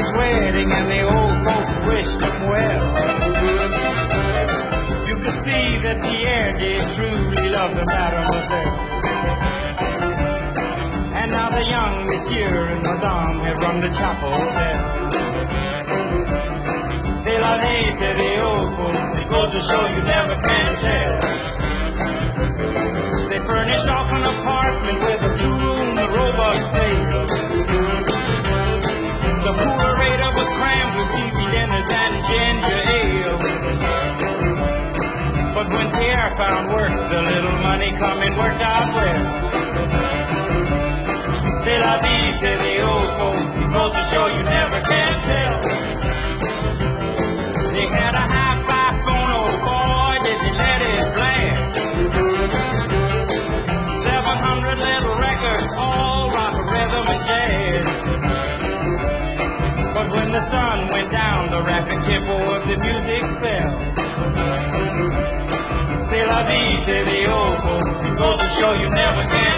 his wedding and the old folks wished him well. You could see that Pierre did truly love the mademoiselle. And now the young monsieur and madame have rung the chapel bell. C'est la vie, say the old folks, it goes to show you never can tell. They furnished off an apartment with a two-room robot sale. The coolerator was crammed with TV dinners and ginger ale. But when Pierre found work, the little money coming worked out well. C'est la vie, say the old folks, it goes to show you never can tell. They had a hi-fi phone, oh boy, did they let it blast. 700 little records, all rock, rhythm, and jazz. But when the sun went down, the rapid tempo of the music fell. C'est la vie, say the old folks, it goes to show you never can